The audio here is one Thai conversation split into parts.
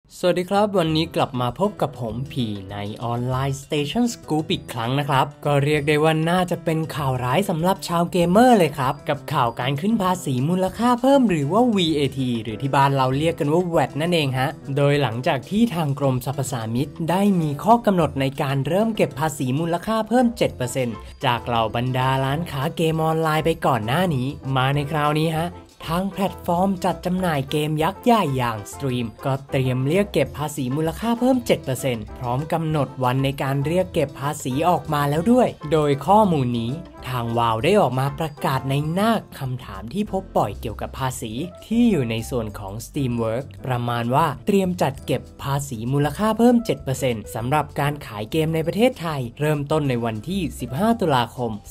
สวัสดีครับวันนี้กลับมาพบกับผมผีในออนไลน์ Station Scoop อีกครั้งนะครับก็เรียกได้ว่าน่าจะเป็นข่าวร้ายสำหรับชาวเกมเมอร์เลยครับกับข่าวการขึ้นภาษีมูลค่าเพิ่มหรือว่า VAT หรือที่บ้านเราเรียกกันว่า VAT นั่นเองฮะโดยหลังจากที่ทางกรมสรรพสามิตได้มีข้อกำหนดในการเริ่มเก็บภาษีมูลค่าเพิ่ม 7% จากเหล่าบรรดาร้านค้าเกมออนไลน์ไปก่อนหน้านี้มาในคราวนี้ฮะทางแพลตฟอร์มจัดจำหน่ายเกมยักษ์ใหญ่อย่าง Steam ก็เตรียมเรียกเก็บภาษีมูลค่าเพิ่ม 7% พร้อมกำหนดวันในการเรียกเก็บภาษีออกมาแล้วด้วยโดยข้อมูลนี้ทางวาวได้ออกมาประกาศในหน้าคำถามที่พบบ่อยเกี่ยวกับภาษีที่อยู่ในส่วนของ Steamworks ประมาณว่าเตรียมจัดเก็บภาษีมูลค่าเพิ่ม 7% สำหรับการขายเกมในประเทศไทยเริ่มต้นในวันที่ 15 ตุลาคม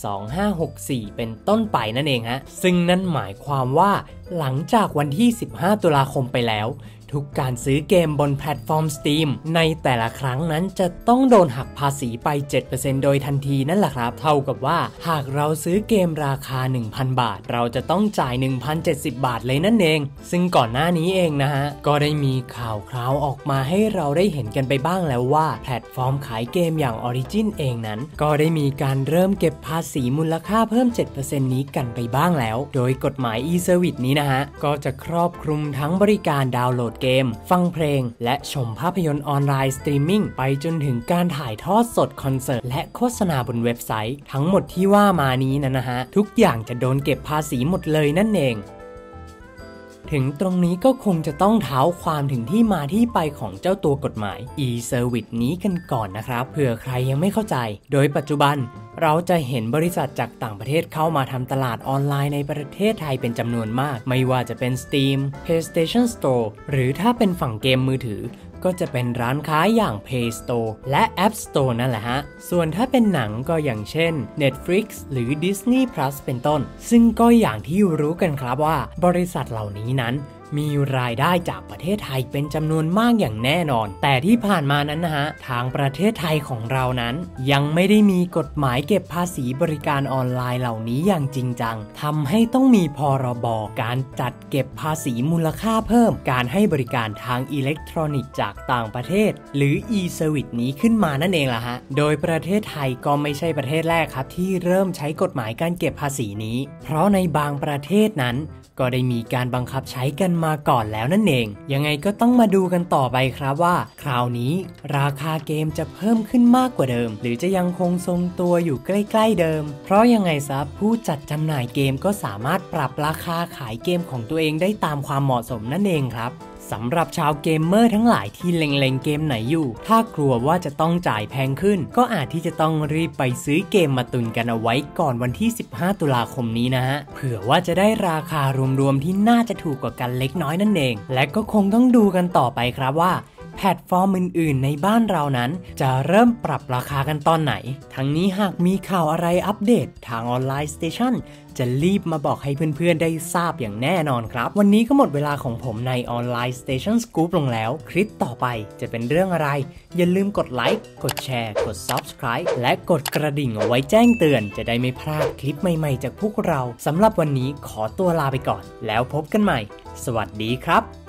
2564 เป็นต้นไปนั่นเองฮะซึ่งนั่นหมายความว่าหลังจากวันที่ 15 ตุลาคมไปแล้วทุกการซื้อเกมบนแพลตฟอร์ม Steam ในแต่ละครั้งนั้นจะต้องโดนหักภาษีไป 7% โดยทันทีนั่นแหละครับเท่ากับว่าหากเราซื้อเกมราคา 1,000 บาทเราจะต้องจ่าย 1,070 บาทเลยนั่นเองซึ่งก่อนหน้านี้เองนะฮะก็ได้มีข่าวคราวออกมาให้เราได้เห็นกันไปบ้างแล้วว่าแพลตฟอร์มขายเกมอย่าง Origin เองนั้นก็ได้มีการเริ่มเก็บภาษีมูลค่าเพิ่ม 7% นี้กันไปบ้างแล้วโดยกฎหมาย e-service นี้นะฮะก็จะครอบคลุมทั้งบริการดาวน์โหลดเกมฟังเพลงและชมภาพยนตร์ออนไลน์สตรีมมิ่งไปจนถึงการถ่ายทอดสดคอนเสิร์ตและโฆษณาบนเว็บไซต์ทั้งหมดที่ว่ามานี้นะฮะทุกอย่างจะโดนเก็บภาษีหมดเลยนั่นเองถึงตรงนี้ก็คงจะต้องเท้าความถึงที่มาที่ไปของเจ้าตัวกฎหมาย e-service นี้กันก่อนนะครับเผื่อใครยังไม่เข้าใจโดยปัจจุบันเราจะเห็นบริษัทจากต่างประเทศเข้ามาทำตลาดออนไลน์ในประเทศไทยเป็นจำนวนมากไม่ว่าจะเป็น Steam, PlayStation Store หรือถ้าเป็นฝั่งเกมมือถือก็จะเป็นร้านค้าอย่าง Play Store และ App Store นั่นแหละฮะส่วนถ้าเป็นหนังก็อย่างเช่น Netflix หรือ Disney Plus เป็นต้นซึ่งก็อย่างที่รู้กันครับว่าบริษัทเหล่านี้นั้นมีรายได้จากประเทศไทยเป็นจำนวนมากอย่างแน่นอนแต่ที่ผ่านมานั้นนะฮะทางประเทศไทยของเรานั้นยังไม่ได้มีกฎหมายเก็บภาษีบริการออนไลน์เหล่านี้อย่างจริงจังทำให้ต้องมีพรบการจัดเก็บภาษีมูลค่าเพิ่มการให้บริการทางอิเล็กทรอนิกส์จากต่างประเทศหรือ e-service นี้ขึ้นมานั่นเองล่ะฮะโดยประเทศไทยก็ไม่ใช่ประเทศแรกครับที่เริ่มใช้กฎหมายการเก็บภาษีนี้เพราะในบางประเทศนั้นก็ได้มีการบังคับใช้กันมาก่อนแล้วนั่นเองยังไงก็ต้องมาดูกันต่อไปครับว่าคราวนี้ราคาเกมจะเพิ่มขึ้นมากกว่าเดิมหรือจะยังคงทรงตัวอยู่ใกล้ๆเดิมเพราะยังไงซะผู้จัดจำหน่ายเกมก็สามารถปรับราคาขายเกมของตัวเองได้ตามความเหมาะสมนั่นเองครับสำหรับชาวเกมเมอร์ทั้งหลายที่เล็งๆเกมไหนอยู่ถ้ากลัวว่าจะต้องจ่ายแพงขึ้นก็อาจที่จะต้องรีบไปซื้อเกมมาตุนกันเอาไว้ก่อนวันที่ 15 ตุลาคมนี้นะฮะเผื่อว่าจะได้ราคารวมๆที่น่าจะถูกกว่ากันเล็กน้อยนั่นเองและก็คงต้องดูกันต่อไปครับว่าแพลตฟอร์มอื่นๆในบ้านเรานั้นจะเริ่มปรับราคากันตอนไหนทั้งนี้หากมีข่าวอะไรอัปเดตทางออนไลน์สเตชันจะรีบมาบอกให้เพื่อนๆได้ทราบอย่างแน่นอนครับวันนี้ก็หมดเวลาของผมในออนไลน์สเตชันสกู๊ปลงแล้วคลิปต่อไปจะเป็นเรื่องอะไรอย่าลืมกดไลค์กดแชร์กด Subscribe และกดกระดิ่งเอาไว้แจ้งเตือนจะได้ไม่พลาดคลิปใหม่ๆจากพวกเราสำหรับวันนี้ขอตัวลาไปก่อนแล้วพบกันใหม่สวัสดีครับ